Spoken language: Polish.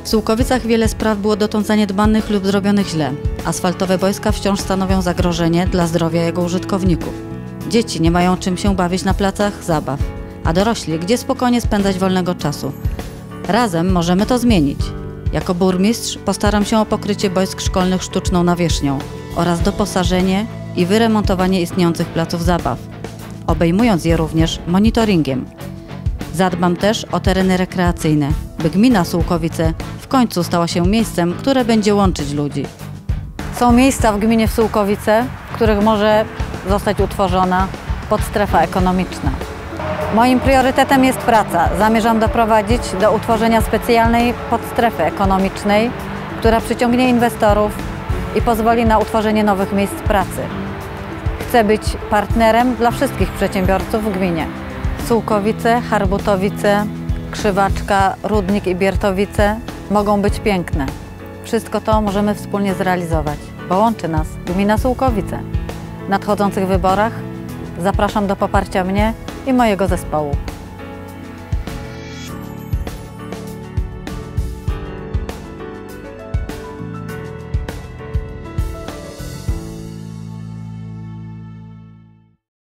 W Sułkowicach wiele spraw było dotąd zaniedbanych lub zrobionych źle. Asfaltowe boiska wciąż stanowią zagrożenie dla zdrowia jego użytkowników. Dzieci nie mają czym się bawić na placach zabaw, a dorośli gdzie spokojnie spędzać wolnego czasu. Razem możemy to zmienić. Jako burmistrz postaram się o pokrycie boisk szkolnych sztuczną nawierzchnią oraz doposażenie i wyremontowanie istniejących placów zabaw, obejmując je również monitoringiem. Zadbam też o tereny rekreacyjne, by gmina Sułkowice w końcu stała się miejscem, które będzie łączyć ludzi. Są miejsca w gminie Sułkowice, w których może zostać utworzona podstrefa ekonomiczna. Moim priorytetem jest praca. Zamierzam doprowadzić do utworzenia specjalnej podstrefy ekonomicznej, która przyciągnie inwestorów i pozwoli na utworzenie nowych miejsc pracy. Chcę być partnerem dla wszystkich przedsiębiorców w gminie. Sułkowice, Harbutowice, Krzywaczka, Rudnik i Biertowice mogą być piękne. Wszystko to możemy wspólnie zrealizować, bo łączy nas gmina Sułkowice. W nadchodzących wyborach zapraszam do poparcia mnie i mojego zespołu.